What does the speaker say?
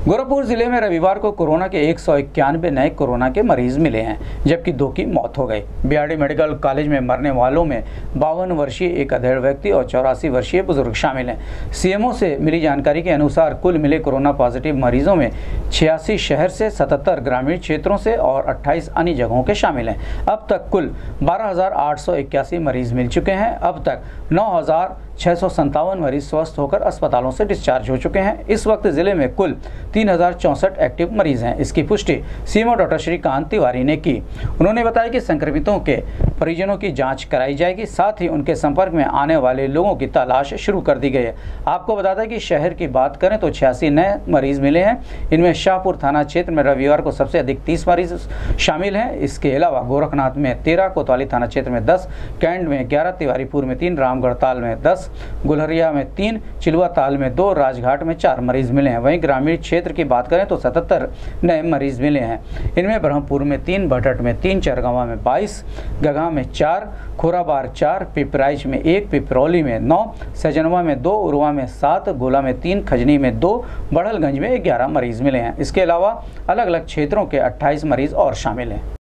गोरखपुर जिले में रविवार को कोरोना के 191 नए कोरोना के मरीज मिले हैं, जबकि 2 की मौत हो गई। बीआरडी मेडिकल कॉलेज में मरने वालों में 52 वर्षीय एक अधेड़ व्यक्ति और 84 वर्षीय बुजुर्ग शामिल हैं। सीएमओ से मिली जानकारी के अनुसार कुल मिले कोरोना पॉजिटिव मरीजों में 86 शहर से, 77 ग्रामीण क्षेत्रों से और 28 अन्य जगहों के शामिल हैं। अब तक कुल 12,881 मरीज मिल चुके हैं। अब तक 9,657 मरीज स्वस्थ होकर अस्पतालों से डिस्चार्ज हो चुके हैं। इस वक्त जिले में कुल 3,064 एक्टिव मरीज हैं। इसकी पुष्टि सीएमओ डॉक्टर श्रीकांत तिवारी ने की। उन्होंने बताया कि संक्रमितों के परिजनों की जांच कराई जाएगी, साथ ही उनके संपर्क में आने वाले लोगों की तलाश शुरू कर दी गई है। आपको बता दें कि शहर की बात करें तो 86 नए मरीज मिले हैं। इनमें शाहपुर थाना क्षेत्र में रविवार को सबसे अधिक 30 मरीज शामिल हैं। इसके अलावा गोरखनाथ में 13, कोतवाली थाना क्षेत्र में 10, कैंट में 11, तिवारीपुर में 3, रामगढ़ ताल में 10, गुलहरिया में 3, चिलवा ताल में 2, राजघाट में 4 मरीज मिले हैं। वहीं ग्रामीण क्षेत्र की बात करें तो 77 नए मरीज मिले हैं। इनमें ब्रह्मपुर में 3, भटट में 3, चरगवा में 22, गगहा में 4, खोराबार 4, पिपराइच में 1, पिपरौली में 9, सजनवा में 2, उरवा में 7, गोला में 3, खजनी में 2, बड़हलगंज में 11 मरीज मिले हैं। इसके अलावा अलग अलग क्षेत्रों के 28 मरीज और शामिल हैं।